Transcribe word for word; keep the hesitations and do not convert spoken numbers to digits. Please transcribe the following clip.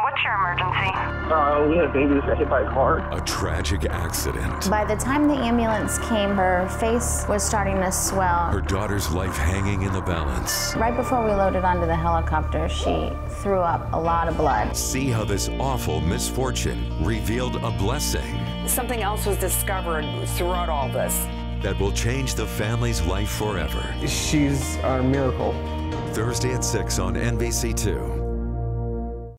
What's your emergency? Uh, we had a baby that got hit by a car. A tragic accident. By the time the ambulance came, her face was starting to swell. Her daughter's life hanging in the balance. Right before we loaded onto the helicopter, she threw up a lot of blood. See how this awful misfortune revealed a blessing. Something else was discovered throughout all this that will change the family's life forever. She's a miracle. Thursday at six on N B C two.